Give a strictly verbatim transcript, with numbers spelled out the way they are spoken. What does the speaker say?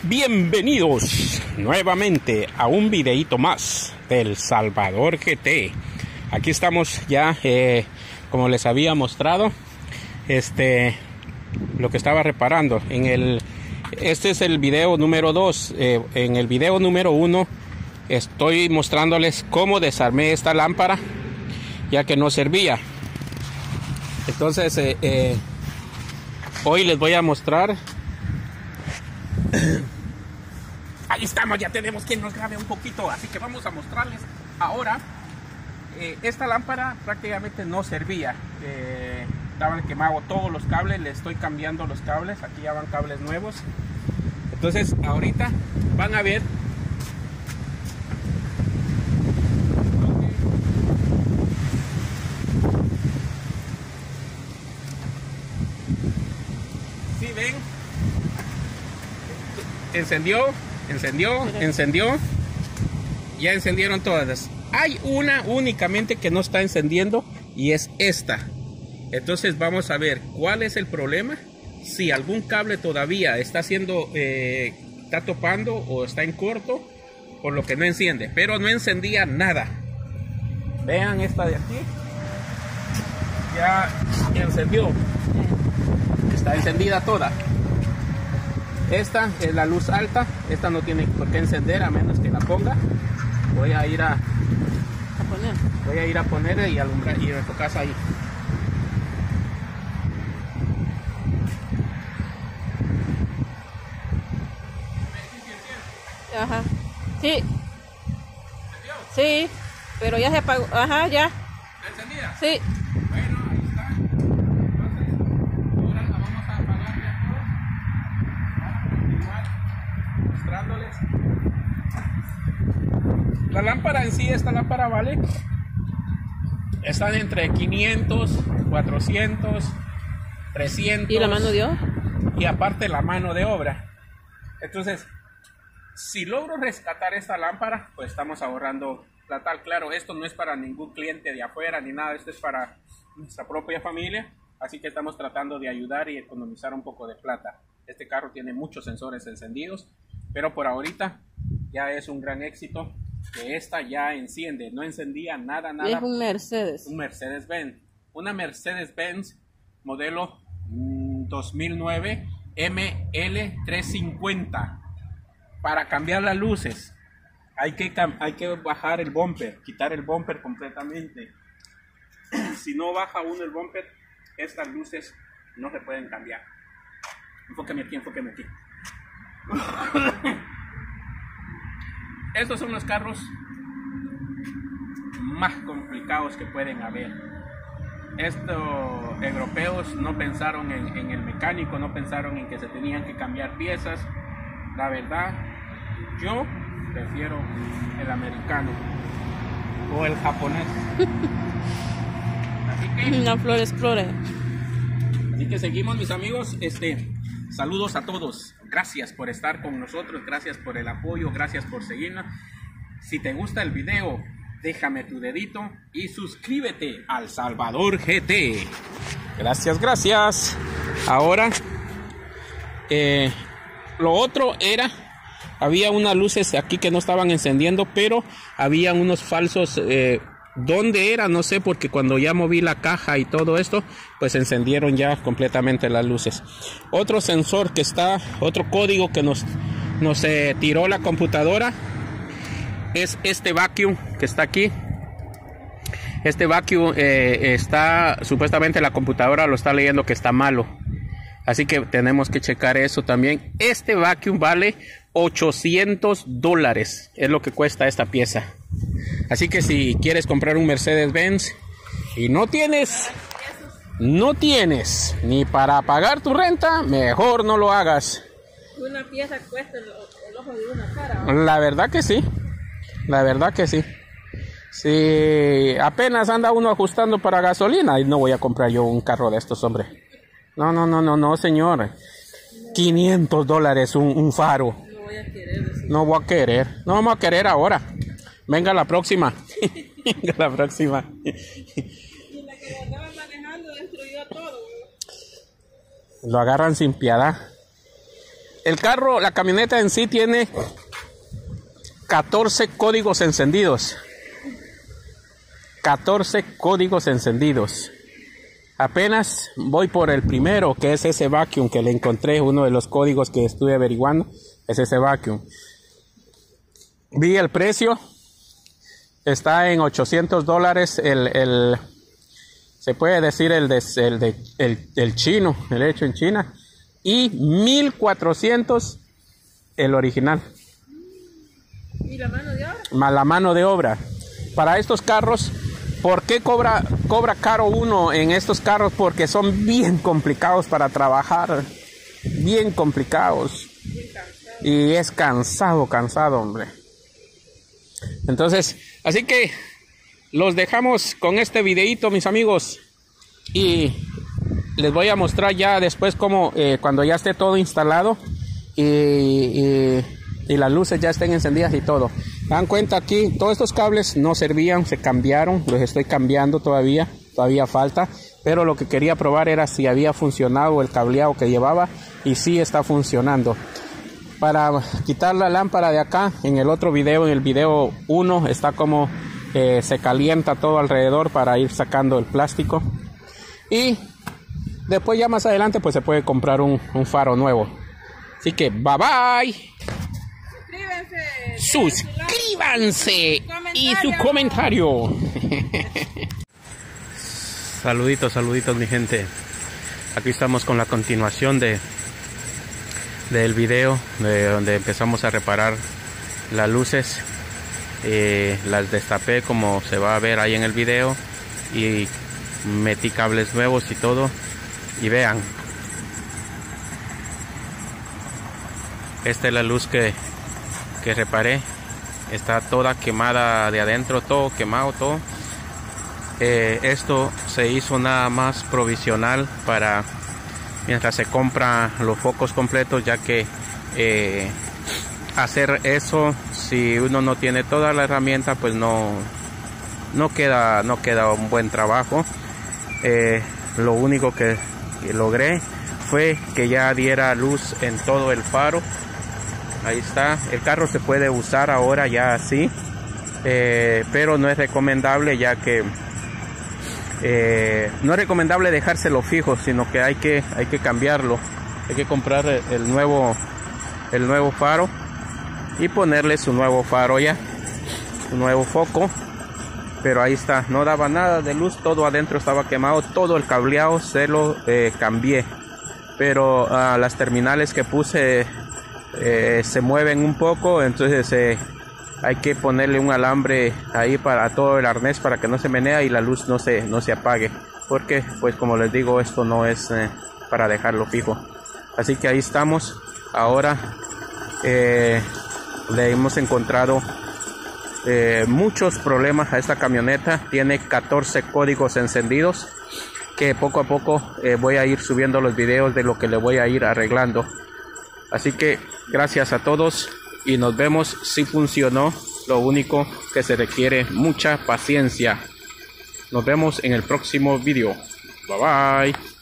Bienvenidos nuevamente a un videito más del Salvador G T. Aquí estamos ya, eh, como les había mostrado, este, lo que estaba reparando. En el, este es el video número dos. Eh, en el video número uno estoy mostrándoles cómo desarmé esta lámpara, ya que no servía. Entonces, eh, eh, hoy les voy a mostrar. Ahí estamos, ya tenemos quien nos grabe un poquito, así que vamos a mostrarles ahora. Eh, esta lámpara prácticamente no servía, eh, estaban quemados todos los cables, le estoy cambiando los cables, aquí ya van cables nuevos. Entonces ahorita van a ver si ven, encendió, encendió, encendió, ya encendieron todas. Hay una únicamente que no está encendiendo y es esta. Entonces vamos a ver cuál es el problema. Si algún cable todavía está haciendo, eh, está topando o está en corto, por lo que no enciende, pero no encendía nada. Vean esta de aquí, ya encendió, está encendida toda. Esta es la luz alta, esta no tiene por qué encender a menos que la ponga. Voy a ir a, a poner, voy a ir a poner y alumbrar y enfocas ahí. Ajá, sí. Sí, pero ya se apagó. Ajá, ya. ¿Está encendida? Sí. Bueno, ahí está. Entonces, ahora la vamos a apagar ya todo. Vamos a continuar mostrándoles. La lámpara en sí, esta lámpara vale, están entre quinientos, cuatrocientos, trescientos. ¿Y la mano de obra? Y aparte la mano de obra. Entonces, si logro rescatar esta lámpara, pues estamos ahorrando plata. Claro, esto no es para ningún cliente de afuera ni nada, esto es para nuestra propia familia. Así que estamos tratando de ayudar y economizar un poco de plata. Este carro tiene muchos sensores encendidos, pero por ahorita ya es un gran éxito que esta ya enciende. No encendía nada, nada. Es un Mercedes. Un Mercedes-Benz. Una Mercedes-Benz modelo mmm, dos mil nueve M L trescientos cincuenta. Para cambiar las luces hay que, hay que bajar el bumper, quitar el bumper completamente. Si no baja uno el bumper, estas luces no se pueden cambiar. Enfóqueme aquí, enfóqueme aquí. Estos son los carros más complicados que pueden haber. Estos europeos no pensaron en, en el mecánico, no pensaron en que se tenían que cambiar piezas. La verdad, yo prefiero el americano o el japonés. Así que, Una Flor Explorer. así que seguimos, mis amigos. Este, saludos a todos. Gracias por estar con nosotros, gracias por el apoyo, gracias por seguirnos. Si te gusta el video, déjame tu dedito y suscríbete al Salvador G T. Gracias, gracias. Ahora, eh, lo otro era, había unas luces aquí que no estaban encendiendo, pero había unos falsos, eh, ¿dónde era? No sé, porque cuando ya moví la caja y todo esto, pues encendieron ya completamente las luces. Otro sensor que está, otro código que nos, nos eh, tiró la computadora, es este vacuum que está aquí. Este vacuum eh, está, supuestamente la computadora lo está leyendo que está malo. Así que tenemos que checar eso también. Este vacuum vale ochocientos dólares. Es lo que cuesta esta pieza. Así que si quieres comprar un Mercedes-Benz y no tienes, no tienes ni para pagar tu renta, mejor no lo hagas. Una pieza cuesta el, el ojo de una cara. La verdad que sí. La verdad que sí. Si apenas anda uno ajustando para gasolina, y no voy a comprar yo un carro de estos, hombre. No, no, no, no, no, señor. quinientos dólares un, un faro. No voy a querer decir. No voy a querer. No vamos a querer ahora. Venga la próxima. Venga la próxima. Y la que andaba manejando destruyó todo. Lo agarran sin piedad. el carro, la camioneta en sí tiene catorce códigos encendidos. catorce códigos encendidos. Apenas voy por el primero, que es ese vacuum que le encontré. Uno de los códigos que estuve averiguando es ese vacuum. Vi el precio. Está en ochocientos dólares el, el se puede decir el de, el de el, el chino, el hecho en China, y mil cuatrocientos el original. ¿Y la mano de obra? Más la mano de obra. Para estos carros, ¿por qué cobra cobra caro uno en estos carros? Porque son bien complicados para trabajar, bien complicados. Bien cansado. Y es cansado, cansado, hombre. Entonces, así que los dejamos con este videito, mis amigos, y les voy a mostrar ya después cómo eh, cuando ya esté todo instalado y, y, y las luces ya estén encendidas y todo. Dan cuenta aquí, todos estos cables no servían, se cambiaron, los estoy cambiando todavía, todavía falta, pero lo que quería probar era si había funcionado el cableado que llevaba, y sí está funcionando. Para quitar la lámpara de acá, en el otro video, en el video uno, está como eh, se calienta todo alrededor para ir sacando el plástico. Y después ya más adelante pues se puede comprar un, un faro nuevo. Así que bye bye. Suscríbanse. Suscríbanse y su comentario. Saluditos, saluditos mi gente. Aquí estamos con la continuación de del video de donde empezamos a reparar las luces. Eh, las destapé como se va a ver ahí en el video y metí cables nuevos y todo, y vean, esta es la luz que, que reparé. Está toda quemada de adentro, todo quemado, todo. Eh, esto se hizo nada más provisional para mientras se compran los focos completos, ya que eh, hacer eso, si uno no tiene toda la herramienta, pues no no queda no queda un buen trabajo. Eh, lo único que, que logré fue que ya diera luz en todo el faro. Ahí está, el carro se puede usar ahora ya así, eh, pero no es recomendable, ya que Eh, no es recomendable dejárselo fijo, sino que hay que hay que cambiarlo. Hay que comprar el nuevo el nuevo faro y ponerle su nuevo faro ya, su nuevo foco. Pero ahí está, no daba nada de luz, todo adentro estaba quemado, todo el cableado se lo eh, cambié, pero uh, las terminales que puse eh, se mueven un poco, entonces eh, hay que ponerle un alambre ahí para todo el arnés para que no se menea y la luz no se, no se apague. Porque, pues como les digo, esto no es eh, para dejarlo fijo. Así que ahí estamos. Ahora eh, le hemos encontrado eh, muchos problemas a esta camioneta. Tiene catorce códigos encendidos, que poco a poco eh, voy a ir subiendo los videos de lo que le voy a ir arreglando. Así que gracias a todos. Y nos vemos si funcionó. Lo único que se requiere mucha paciencia. Nos vemos en el próximo video. Bye bye.